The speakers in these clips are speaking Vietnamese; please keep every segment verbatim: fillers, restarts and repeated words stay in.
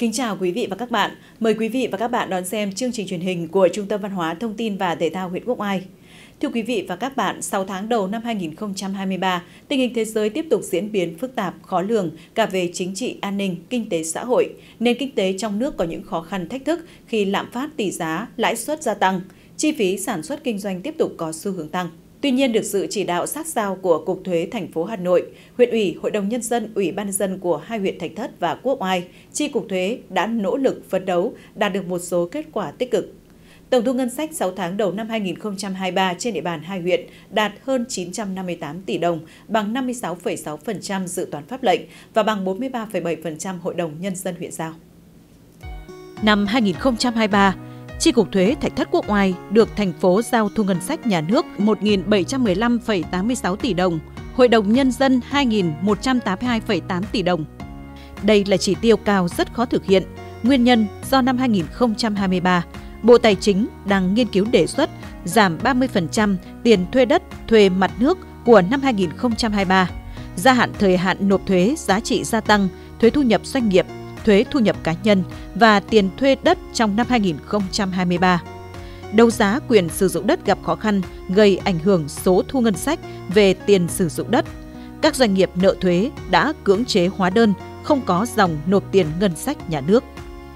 Kính chào quý vị và các bạn. Mời quý vị và các bạn đón xem chương trình truyền hình của Trung tâm Văn hóa Thông tin và Thể thao huyện Quốc Oai. Thưa quý vị và các bạn, sau tháng đầu năm hai nghìn không trăm hai mươi ba, tình hình thế giới tiếp tục diễn biến phức tạp, khó lường cả về chính trị, an ninh, kinh tế xã hội. Nền kinh tế trong nước có những khó khăn thách thức khi lạm phát, tỷ giá, lãi suất gia tăng, chi phí sản xuất kinh doanh tiếp tục có xu hướng tăng. Tuy nhiên, được sự chỉ đạo sát sao của Cục Thuế thành phố Hà Nội, huyện ủy, Hội đồng Nhân dân, Ủy ban nhân dân của hai huyện Thạch Thất và Quốc Oai, Chi cục Thuế đã nỗ lực phấn đấu đạt được một số kết quả tích cực. Tổng thu ngân sách sáu tháng đầu năm hai nghìn không trăm hai mươi ba trên địa bàn hai huyện đạt hơn chín trăm năm mươi tám tỷ đồng, bằng năm mươi sáu phẩy sáu phần trăm dự toán pháp lệnh và bằng bốn mươi ba phẩy bảy phần trăm Hội đồng Nhân dân huyện giao. Năm hai nghìn không trăm hai mươi ba, Chi cục Thuế Thạch Thất Quốc Oai được thành phố giao thu ngân sách nhà nước một nghìn bảy trăm mười lăm phẩy tám mươi sáu tỷ đồng, Hội đồng Nhân dân hai nghìn một trăm tám mươi hai phẩy tám tỷ đồng. Đây là chỉ tiêu cao rất khó thực hiện. Nguyên nhân do năm hai nghìn không trăm hai mươi ba, Bộ Tài chính đang nghiên cứu đề xuất giảm ba mươi phần trăm tiền thuê đất, thuê mặt nước của năm hai nghìn không trăm hai mươi ba, gia hạn thời hạn nộp thuế giá trị gia tăng, thuế thu nhập doanh nghiệp, thuế thu nhập cá nhân và tiền thuê đất trong năm hai nghìn không trăm hai mươi ba. Đấu giá quyền sử dụng đất gặp khó khăn, gây ảnh hưởng số thu ngân sách về tiền sử dụng đất. Các doanh nghiệp nợ thuế đã cưỡng chế hóa đơn, không có dòng nộp tiền ngân sách nhà nước.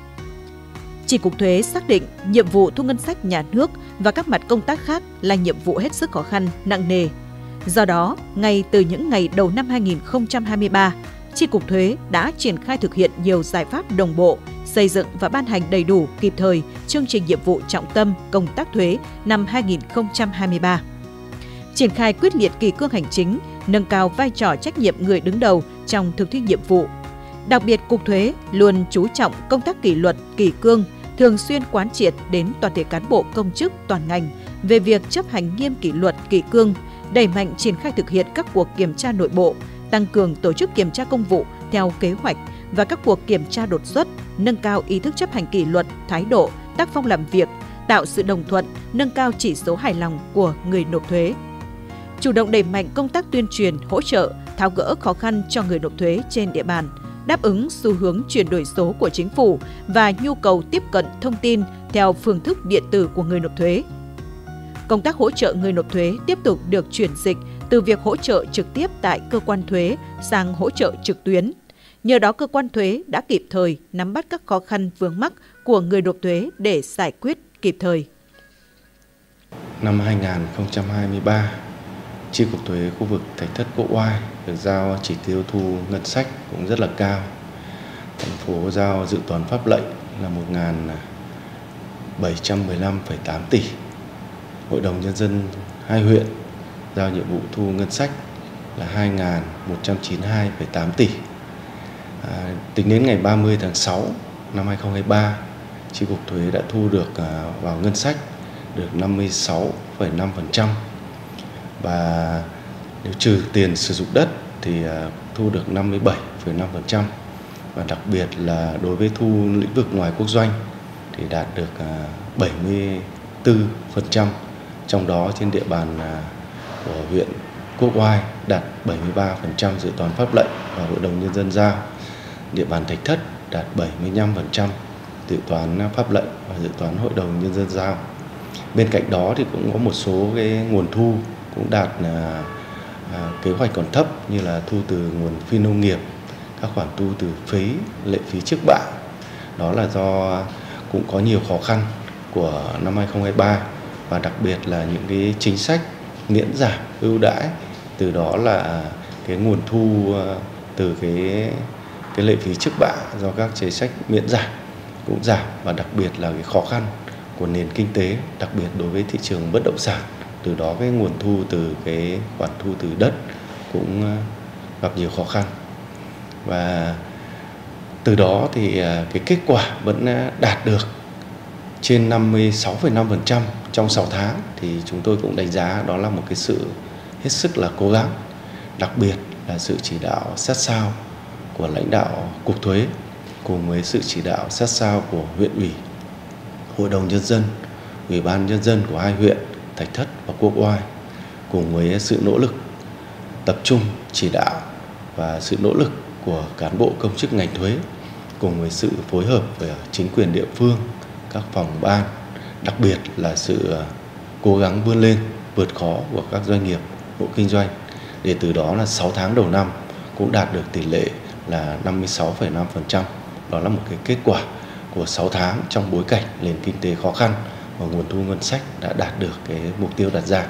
Chi cục Thuế xác định nhiệm vụ thu ngân sách nhà nước và các mặt công tác khác là nhiệm vụ hết sức khó khăn, nặng nề. Do đó, ngay từ những ngày đầu năm hai nghìn không trăm hai mươi ba, Chi cục Thuế đã triển khai thực hiện nhiều giải pháp đồng bộ, xây dựng và ban hành đầy đủ kịp thời chương trình nhiệm vụ trọng tâm công tác thuế năm hai nghìn không trăm hai mươi ba. Triển khai quyết liệt kỷ cương hành chính, nâng cao vai trò trách nhiệm người đứng đầu trong thực thi nhiệm vụ. Đặc biệt, Cục Thuế luôn chú trọng công tác kỷ luật, kỷ cương, thường xuyên quán triệt đến toàn thể cán bộ công chức toàn ngành về việc chấp hành nghiêm kỷ luật, kỷ cương, đẩy mạnh triển khai thực hiện các cuộc kiểm tra nội bộ, tăng cường tổ chức kiểm tra công vụ theo kế hoạch và các cuộc kiểm tra đột xuất, nâng cao ý thức chấp hành kỷ luật, thái độ, tác phong làm việc, tạo sự đồng thuận, nâng cao chỉ số hài lòng của người nộp thuế. Chủ động đẩy mạnh công tác tuyên truyền, hỗ trợ, tháo gỡ khó khăn cho người nộp thuế trên địa bàn, đáp ứng xu hướng chuyển đổi số của chính phủ và nhu cầu tiếp cận thông tin theo phương thức điện tử của người nộp thuế. Công tác hỗ trợ người nộp thuế tiếp tục được chuyển dịch từ việc hỗ trợ trực tiếp tại cơ quan thuế sang hỗ trợ trực tuyến. Nhờ đó, cơ quan thuế đã kịp thời nắm bắt các khó khăn vướng mắc của người nộp thuế để giải quyết kịp thời. Năm hai nghìn không trăm hai mươi ba, Chi cục Thuế khu vực Thạch Thất Quốc Oai được giao chỉ tiêu thu ngân sách cũng rất là cao. Thành phố giao dự toán pháp lệnh là một nghìn bảy trăm mười lăm phẩy tám tỷ. Hội đồng Nhân dân hai huyện giao nhiệm vụ thu ngân sách là hai nghìn một trăm chín mươi hai phẩy tám tỷ. À, tính đến ngày ba mươi tháng sáu năm hai nghìn không trăm hai mươi ba, Chi cục Thuế đã thu được à, vào ngân sách được năm mươi sáu phẩy năm phần trăm, và nếu trừ tiền sử dụng đất thì à, thu được năm mươi bảy phẩy năm phần trăm, và đặc biệt là đối với thu lĩnh vực ngoài quốc doanh thì đạt được à, bảy mươi tư phần trăm, trong đó trên địa bàn à, của huyện Quốc Oai đạt bảy mươi ba phần trăm dự toán pháp lệnh và Hội đồng Nhân dân giao. Địa bàn Thạch Thất đạt bảy mươi lăm phần trăm dự toán pháp lệnh và dự toán Hội đồng Nhân dân giao. Bên cạnh đó thì cũng có một số cái nguồn thu cũng đạt à, à, kế hoạch còn thấp, như là thu từ nguồn phi nông nghiệp, các khoản thu từ phí, lệ phí trước bạ. Đó là do cũng có nhiều khó khăn của năm hai nghìn không trăm hai mươi ba, và đặc biệt là những cái chính sách miễn giảm, ưu đãi, từ đó là cái nguồn thu từ cái cái lệ phí trước bạ do các chính sách miễn giảm cũng giảm, và đặc biệt là cái khó khăn của nền kinh tế, đặc biệt đối với thị trường bất động sản, từ đó cái nguồn thu từ cái khoản thu từ đất cũng gặp nhiều khó khăn, và từ đó thì cái kết quả vẫn đạt được trên năm mươi sáu phẩy năm phần trăm trong sáu tháng, thì chúng tôi cũng đánh giá đó là một cái sự hết sức là cố gắng, đặc biệt là sự chỉ đạo sát sao của lãnh đạo Cục Thuế cùng với sự chỉ đạo sát sao của huyện ủy, Hội đồng Nhân dân, Ủy ban Nhân dân của hai huyện Thạch Thất và Quốc Oai, cùng với sự nỗ lực tập trung chỉ đạo và sự nỗ lực của cán bộ công chức ngành thuế cùng với sự phối hợp với chính quyền địa phương, các phòng ban, đặc biệt là sự cố gắng vươn lên, vượt khó của các doanh nghiệp, hộ kinh doanh, để từ đó là sáu tháng đầu năm cũng đạt được tỷ lệ là năm mươi sáu phẩy năm phần trăm. Đó là một cái kết quả của sáu tháng trong bối cảnh nền kinh tế khó khăn và nguồn thu ngân sách đã đạt được cái mục tiêu đặt ra.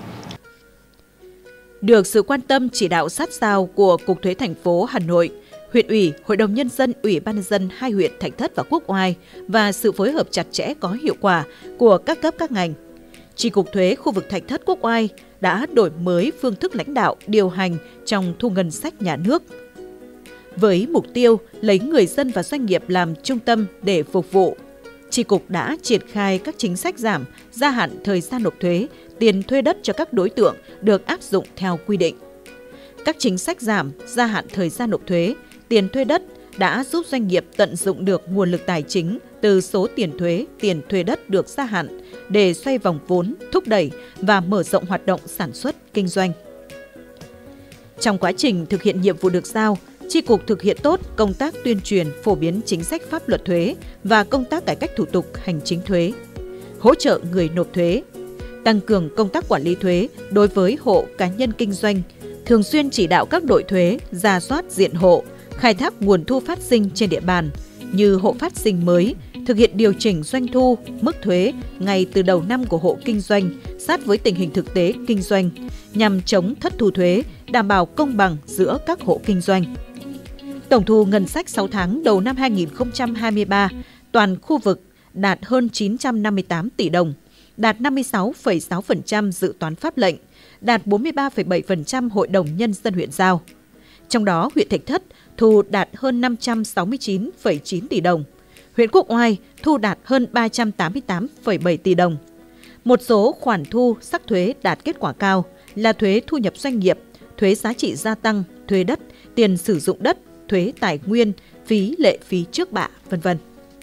Được sự quan tâm chỉ đạo sát sao của Cục Thuế thành phố Hà Nội, huyện ủy, Hội đồng Nhân dân, Ủy ban Nhân dân hai huyện Thạch Thất và Quốc Oai và sự phối hợp chặt chẽ có hiệu quả của các cấp các ngành, Chi cục thuế khu vực Thạch Thất Quốc Oai đã đổi mới phương thức lãnh đạo, điều hành trong thu ngân sách nhà nước. Với mục tiêu lấy người dân và doanh nghiệp làm trung tâm để phục vụ, Chi cục đã triển khai các chính sách giảm, gia hạn thời gian nộp thuế, tiền thuê đất cho các đối tượng được áp dụng theo quy định. Các chính sách giảm, gia hạn thời gian nộp thuế, tiền thuê đất đã giúp doanh nghiệp tận dụng được nguồn lực tài chính từ số tiền thuế, tiền thuê đất được gia hạn để xoay vòng vốn, thúc đẩy và mở rộng hoạt động sản xuất, kinh doanh. Trong quá trình thực hiện nhiệm vụ được giao, Chi cục thực hiện tốt công tác tuyên truyền, phổ biến chính sách pháp luật thuế và công tác cải cách thủ tục hành chính thuế, hỗ trợ người nộp thuế, tăng cường công tác quản lý thuế đối với hộ cá nhân kinh doanh, thường xuyên chỉ đạo các đội thuế rà soát diện hộ, khai thác nguồn thu phát sinh trên địa bàn như hộ phát sinh mới, thực hiện điều chỉnh doanh thu, mức thuế ngay từ đầu năm của hộ kinh doanh sát với tình hình thực tế kinh doanh nhằm chống thất thu thuế, đảm bảo công bằng giữa các hộ kinh doanh. Tổng thu ngân sách sáu tháng đầu năm hai nghìn không trăm hai mươi ba toàn khu vực đạt hơn chín trăm năm mươi tám tỷ đồng, đạt năm mươi sáu phẩy sáu phần trăm dự toán pháp lệnh, đạt bốn mươi ba phẩy bảy phần trăm Hội đồng Nhân dân huyện giao. Trong đó, huyện Thạch Thất thu đạt hơn năm trăm sáu mươi chín phẩy chín tỷ đồng, huyện Quốc Oai thu đạt hơn ba trăm tám mươi tám phẩy bảy tỷ đồng. Một số khoản thu sắc thuế đạt kết quả cao là thuế thu nhập doanh nghiệp, thuế giá trị gia tăng, thuế đất, tiền sử dụng đất, thuế tài nguyên, phí lệ phí trước bạ, vân vân.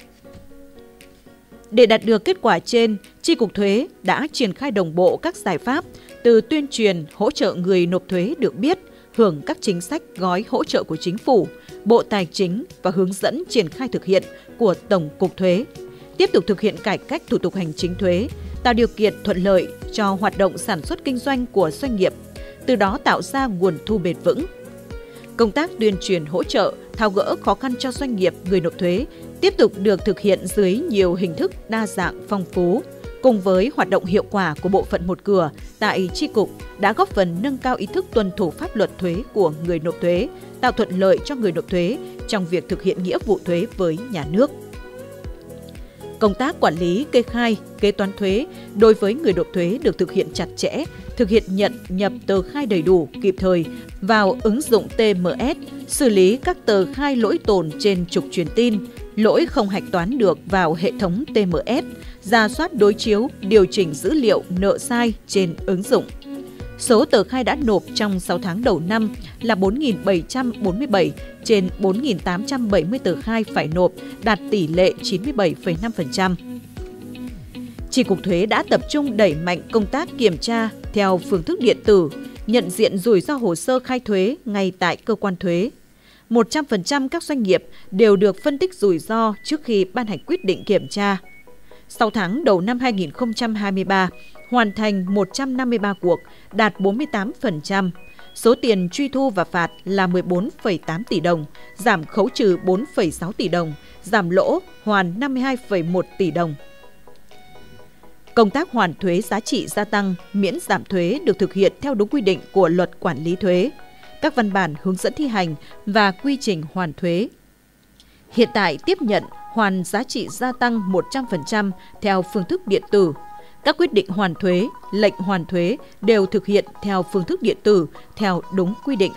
Để đạt được kết quả trên, Chi cục thuế đã triển khai đồng bộ các giải pháp từ tuyên truyền, hỗ trợ người nộp thuế được biết, hưởng các chính sách gói hỗ trợ của Chính phủ, Bộ Tài chính và hướng dẫn triển khai thực hiện của Tổng cục Thuế. Tiếp tục thực hiện cải cách thủ tục hành chính thuế, tạo điều kiện thuận lợi cho hoạt động sản xuất kinh doanh của doanh nghiệp, từ đó tạo ra nguồn thu bền vững. Công tác tuyên truyền hỗ trợ, tháo gỡ khó khăn cho doanh nghiệp, người nộp thuế tiếp tục được thực hiện dưới nhiều hình thức đa dạng phong phú. Cùng với hoạt động hiệu quả của bộ phận một cửa tại Chi cục đã góp phần nâng cao ý thức tuân thủ pháp luật thuế của người nộp thuế, tạo thuận lợi cho người nộp thuế trong việc thực hiện nghĩa vụ thuế với nhà nước. Công tác quản lý, kê khai, kế toán thuế đối với người nộp thuế được thực hiện chặt chẽ, thực hiện nhận, nhập tờ khai đầy đủ, kịp thời vào ứng dụng T M S, xử lý các tờ khai lỗi tồn trên trục truyền tin, lỗi không hạch toán được vào hệ thống T M S, rà soát đối chiếu, điều chỉnh dữ liệu nợ sai trên ứng dụng. Số tờ khai đã nộp trong sáu tháng đầu năm là bốn nghìn bảy trăm bốn mươi bảy trên bốn nghìn tám trăm bảy mươi tờ khai phải nộp, đạt tỷ lệ chín mươi bảy phẩy năm phần trăm. Chi cục thuế đã tập trung đẩy mạnh công tác kiểm tra theo phương thức điện tử, nhận diện rủi ro hồ sơ khai thuế ngay tại cơ quan thuế. một trăm phần trăm các doanh nghiệp đều được phân tích rủi ro trước khi ban hành quyết định kiểm tra. sáu tháng đầu năm hai nghìn không trăm hai mươi ba, hoàn thành một trăm năm mươi ba cuộc, đạt bốn mươi tám phần trăm. Số tiền truy thu và phạt là mười bốn phẩy tám tỷ đồng, giảm khấu trừ bốn phẩy sáu tỷ đồng, giảm lỗ hoàn năm mươi hai phẩy một tỷ đồng. Công tác hoàn thuế giá trị gia tăng, miễn giảm thuế được thực hiện theo đúng quy định của Luật Quản lý thuế, các văn bản hướng dẫn thi hành và quy trình hoàn thuế. Hiện tại tiếp nhận hoàn giá trị gia tăng một trăm phần trăm theo phương thức điện tử. Các quyết định hoàn thuế, lệnh hoàn thuế đều thực hiện theo phương thức điện tử theo đúng quy định.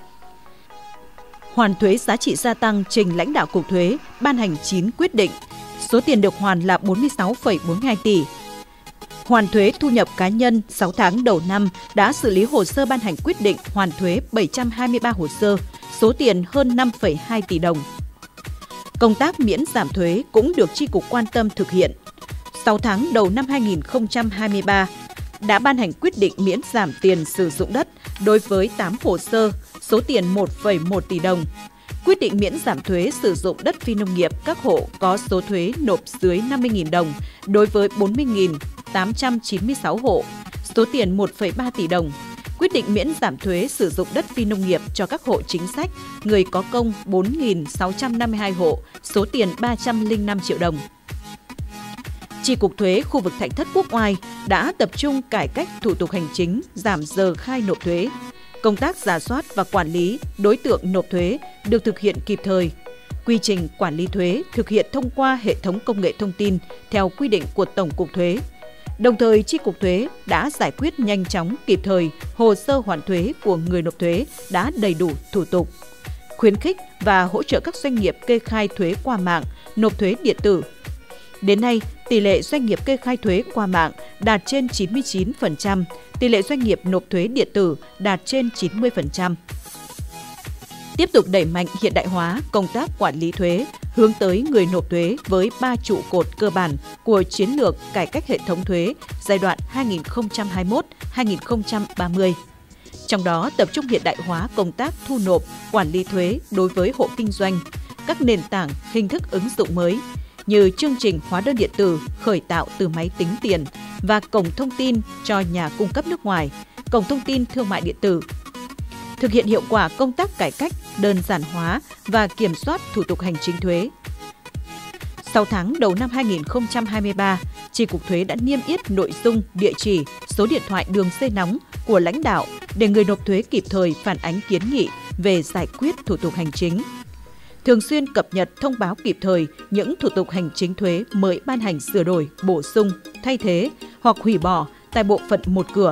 Hoàn thuế giá trị gia tăng trình lãnh đạo Cục Thuế ban hành chín quyết định. Số tiền được hoàn là bốn mươi sáu phẩy bốn mươi hai tỷ. Hoàn thuế thu nhập cá nhân sáu tháng đầu năm đã xử lý hồ sơ ban hành quyết định hoàn thuế bảy trăm hai mươi ba hồ sơ, số tiền hơn năm phẩy hai tỷ đồng. Công tác miễn giảm thuế cũng được Chi cục quan tâm thực hiện. sáu tháng đầu năm hai nghìn không trăm hai mươi ba đã ban hành quyết định miễn giảm tiền sử dụng đất đối với tám hồ sơ, số tiền một phẩy một tỷ đồng. quyết định miễn giảm thuế sử dụng đất phi nông nghiệp các hộ có số thuế nộp dưới năm mươi nghìn đồng đối với bốn mươi nghìn tám trăm chín mươi sáu hộ, số tiền một phẩy ba tỷ đồng. Quyết định miễn giảm thuế sử dụng đất phi nông nghiệp cho các hộ chính sách, người có công bốn nghìn sáu trăm năm mươi hai hộ, số tiền ba trăm lẻ năm triệu đồng. Chi cục thuế khu vực Thạch Thất Quốc Oai đã tập trung cải cách thủ tục hành chính, giảm giờ khai nộp thuế. Công tác rà soát và quản lý đối tượng nộp thuế được thực hiện kịp thời. Quy trình quản lý thuế thực hiện thông qua hệ thống công nghệ thông tin theo quy định của Tổng cục Thuế. Đồng thời, Chi cục thuế đã giải quyết nhanh chóng, kịp thời hồ sơ hoàn thuế của người nộp thuế đã đầy đủ thủ tục. Khuyến khích và hỗ trợ các doanh nghiệp kê khai thuế qua mạng, nộp thuế điện tử. Đến nay, tỷ lệ doanh nghiệp kê khai thuế qua mạng đạt trên chín mươi chín phần trăm, tỷ lệ doanh nghiệp nộp thuế điện tử đạt trên chín mươi phần trăm. Tiếp tục đẩy mạnh hiện đại hóa công tác quản lý thuế, hướng tới người nộp thuế với ba trụ cột cơ bản của chiến lược cải cách hệ thống thuế giai đoạn hai nghìn không trăm hai mươi mốt đến hai nghìn không trăm ba mươi. Trong đó tập trung hiện đại hóa công tác thu nộp, quản lý thuế đối với hộ kinh doanh, các nền tảng, hình thức ứng dụng mới như chương trình hóa đơn điện tử khởi tạo từ máy tính tiền và cổng thông tin cho nhà cung cấp nước ngoài, cổng thông tin thương mại điện tử. Thực hiện hiệu quả công tác cải cách, đơn giản hóa và kiểm soát thủ tục hành chính thuế. Sau tháng đầu năm hai nghìn không trăm hai mươi ba, Chi cục thuế đã niêm yết nội dung, địa chỉ, số điện thoại đường dây nóng của lãnh đạo để người nộp thuế kịp thời phản ánh kiến nghị về giải quyết thủ tục hành chính. Thường xuyên cập nhật thông báo kịp thời những thủ tục hành chính thuế mới ban hành sửa đổi, bổ sung, thay thế hoặc hủy bỏ tại bộ phận một cửa.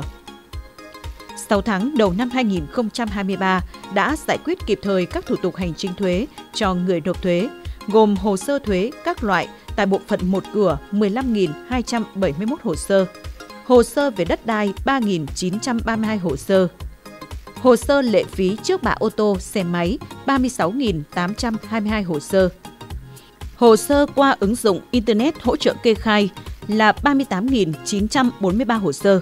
Sau tháng đầu năm hai nghìn không trăm hai mươi ba đã giải quyết kịp thời các thủ tục hành chính thuế cho người nộp thuế, gồm hồ sơ thuế các loại tại bộ phận một cửa mười lăm nghìn hai trăm bảy mươi mốt hồ sơ, hồ sơ về đất đai ba nghìn chín trăm ba mươi hai hồ sơ, hồ sơ lệ phí trước bạ ô tô, xe máy ba mươi sáu nghìn tám trăm hai mươi hai hồ sơ, hồ sơ qua ứng dụng Internet hỗ trợ kê khai là ba mươi tám nghìn chín trăm bốn mươi ba hồ sơ.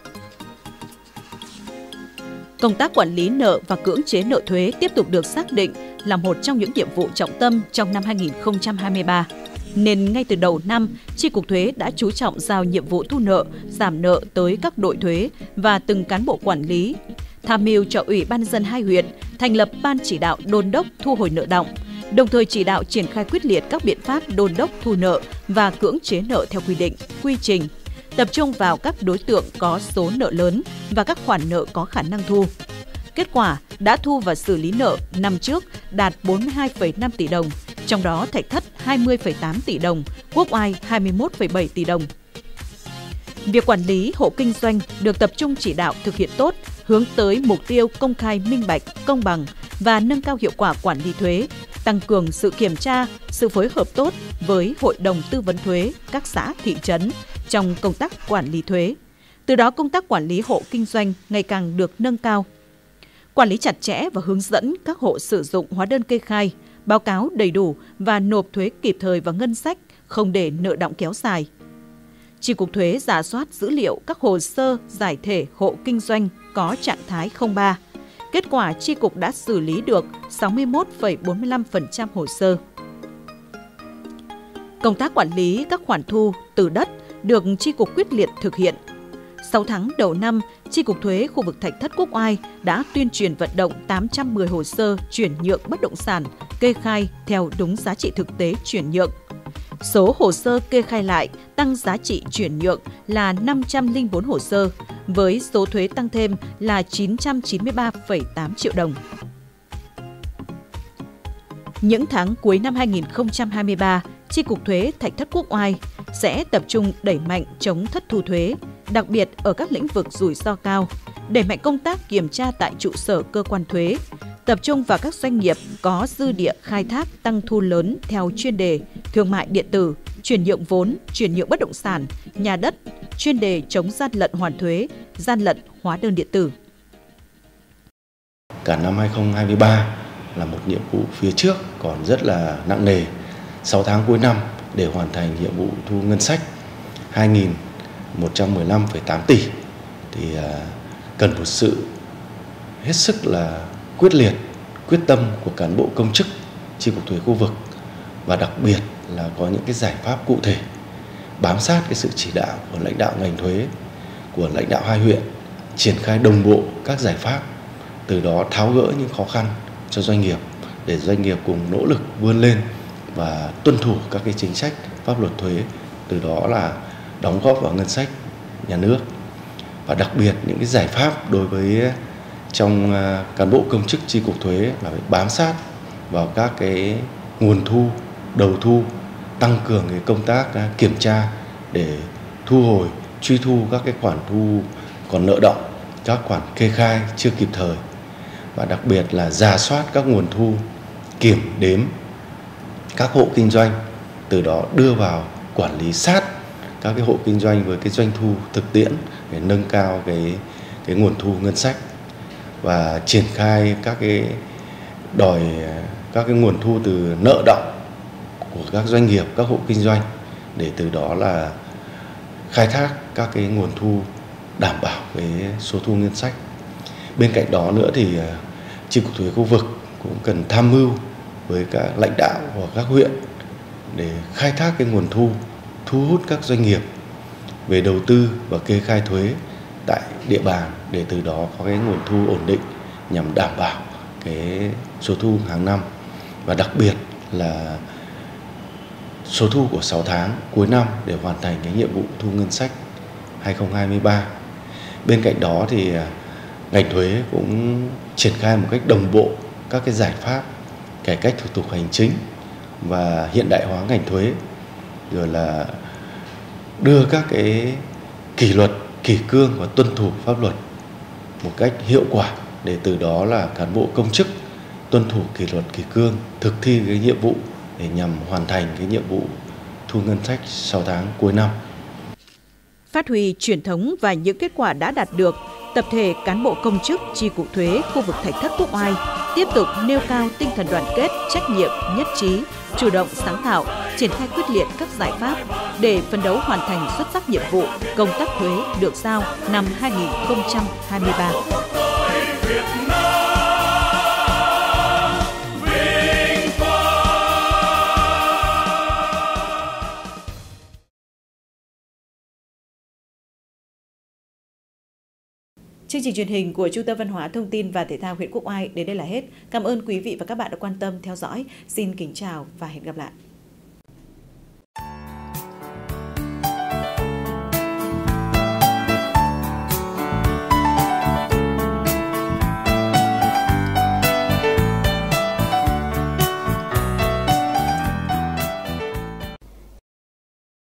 Công tác quản lý nợ và cưỡng chế nợ thuế tiếp tục được xác định là một trong những nhiệm vụ trọng tâm trong năm hai nghìn không trăm hai mươi ba. Nên ngay từ đầu năm, Chi cục thuế đã chú trọng giao nhiệm vụ thu nợ, giảm nợ tới các đội thuế và từng cán bộ quản lý, tham mưu cho Ủy ban nhân dân hai huyện thành lập ban chỉ đạo đôn đốc thu hồi nợ đọng, đồng thời chỉ đạo triển khai quyết liệt các biện pháp đôn đốc thu nợ và cưỡng chế nợ theo quy định, quy trình, tập trung vào các đối tượng có số nợ lớn và các khoản nợ có khả năng thu. Kết quả đã thu và xử lý nợ năm trước đạt bốn mươi hai phẩy năm tỷ đồng, trong đó Thạch Thất hai mươi phẩy tám tỷ đồng, Quốc Oai hai mươi mốt phẩy bảy tỷ đồng. Việc quản lý hộ kinh doanh được tập trung chỉ đạo thực hiện tốt, hướng tới mục tiêu công khai minh bạch, công bằng và nâng cao hiệu quả quản lý thuế, tăng cường sự kiểm tra, sự phối hợp tốt với Hội đồng Tư vấn Thuế các xã, thị trấn trong công tác quản lý thuế. Từ đó công tác quản lý hộ kinh doanh ngày càng được nâng cao. Quản lý chặt chẽ và hướng dẫn các hộ sử dụng hóa đơn kê khai, báo cáo đầy đủ và nộp thuế kịp thời vào ngân sách, không để nợ đọng kéo dài. Chi cục thuế rà soát dữ liệu các hồ sơ giải thể hộ kinh doanh có trạng thái không ba. Kết quả, Chi cục đã xử lý được sáu mươi mốt phẩy bốn mươi lăm phần trăm hồ sơ. Công tác quản lý các khoản thu từ đất được Chi cục quyết liệt thực hiện. Sau tháng đầu năm, Chi cục thuế khu vực Thạch Thất Quốc Oai đã tuyên truyền vận động tám trăm mười hồ sơ chuyển nhượng bất động sản kê khai theo đúng giá trị thực tế chuyển nhượng. Số hồ sơ kê khai lại tăng giá trị chuyển nhượng là năm trăm lẻ bốn hồ sơ, với số thuế tăng thêm là chín trăm chín mươi ba phẩy tám triệu đồng. Những tháng cuối năm hai nghìn không trăm hai mươi ba, Chi cục thuế Thạch Thất Quốc Oai sẽ tập trung đẩy mạnh chống thất thu thuế, đặc biệt ở các lĩnh vực rủi ro cao, đẩy mạnh công tác kiểm tra tại trụ sở cơ quan thuế, tập trung vào các doanh nghiệp có dư địa khai thác tăng thu lớn theo chuyên đề thương mại điện tử, chuyển nhượng vốn, chuyển nhượng bất động sản, nhà đất, chuyên đề chống gian lận hoàn thuế, gian lận hóa đơn điện tử. Cả năm hai nghìn không trăm hai mươi ba là một nhiệm vụ phía trước còn rất là nặng nề. sáu tháng cuối năm để hoàn thành nhiệm vụ thu ngân sách hai nghìn một trăm mười lăm phẩy tám tỷ thì cần một sự hết sức là quyết liệt, quyết tâm của cán bộ công chức chi cục thuế khu vực, và đặc biệt là có những cái giải pháp cụ thể bám sát cái sự chỉ đạo của lãnh đạo ngành thuế, của lãnh đạo hai huyện, triển khai đồng bộ các giải pháp, từ đó tháo gỡ những khó khăn cho doanh nghiệp để doanh nghiệp cùng nỗ lực vươn lên và tuân thủ các cái chính sách pháp luật thuế, từ đó là đóng góp vào ngân sách nhà nước. Và đặc biệt những cái giải pháp đối với trong cán bộ công chức chi cục thuế là phải bám sát vào các cái nguồn thu, đầu thu, tăng cường cái công tác kiểm tra để thu hồi, truy thu các cái khoản thu còn nợ đọng, các khoản kê khai chưa kịp thời, và đặc biệt là rà soát các nguồn thu, kiểm đếm các hộ kinh doanh, từ đó đưa vào quản lý sát các cái hộ kinh doanh với cái doanh thu thực tiễn để nâng cao cái cái nguồn thu ngân sách, và triển khai các cái đòi các cái nguồn thu từ nợ đọng của các doanh nghiệp, các hộ kinh doanh, để từ đó là khai thác các cái nguồn thu đảm bảo cái số thu ngân sách. Bên cạnh đó nữa thì chi cục thuế khu vực cũng cần tham mưu với các lãnh đạo của các huyện để khai thác cái nguồn thu, thu hút các doanh nghiệp về đầu tư và kê khai thuế tại địa bàn, để từ đó có cái nguồn thu ổn định nhằm đảm bảo cái số thu hàng năm, và đặc biệt là số thu của sáu tháng cuối năm để hoàn thành cái nhiệm vụ thu ngân sách hai không hai ba. Bên cạnh đó thì ngành thuế cũng triển khai một cách đồng bộ các cái giải pháp cải cách thủ tục hành chính và hiện đại hóa ngành thuế, rồi là đưa các cái kỷ luật, kỷ cương và tuân thủ pháp luật một cách hiệu quả, để từ đó là cán bộ công chức tuân thủ kỷ luật, kỷ cương, thực thi cái nhiệm vụ để nhằm hoàn thành cái nhiệm vụ thu ngân sách sáu tháng cuối năm. Phát huy truyền thống và những kết quả đã đạt được, tập thể cán bộ công chức chi cục thuế khu vực Thạch Thất Quốc Oai tiếp tục nêu cao tinh thần đoàn kết, trách nhiệm, nhất trí, chủ động sáng tạo, triển khai quyết liệt các giải pháp để phấn đấu hoàn thành xuất sắc nhiệm vụ công tác thuế được giao năm hai nghìn không trăm hai mươi ba. Chương trình truyền hình của Trung tâm Văn hóa Thông tin và Thể thao huyện Quốc Oai đến đây là hết. Cảm ơn quý vị và các bạn đã quan tâm theo dõi. Xin kính chào và hẹn gặp lại.